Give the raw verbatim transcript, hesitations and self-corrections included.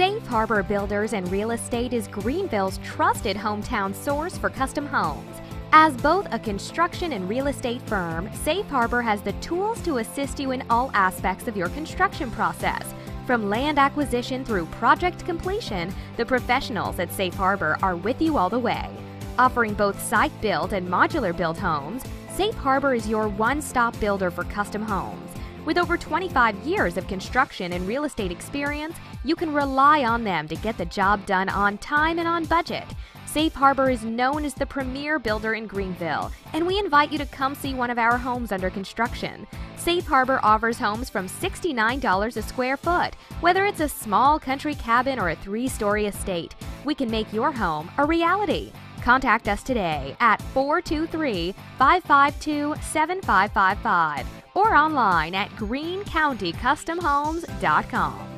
Safe Harbor Builders and Real Estate is Greenville's trusted hometown source for custom homes. As both a construction and real estate firm, Safe Harbor has the tools to assist you in all aspects of your construction process. From land acquisition through project completion, the professionals at Safe Harbor are with you all the way. Offering both site-built and modular-built homes, Safe Harbor is your one-stop builder for custom homes. With over twenty-five years of construction and real estate experience, you can rely on them to get the job done on time and on budget. Safe Harbor is known as the premier builder in Greenville, and we invite you to come see one of our homes under construction. Safe Harbor offers homes from sixty-nine dollars a square foot. Whether it's a small country cabin or a three-story estate, we can make your home a reality. Contact us today at four two three, five five two, seven five five five or online at green county custom homes dot com.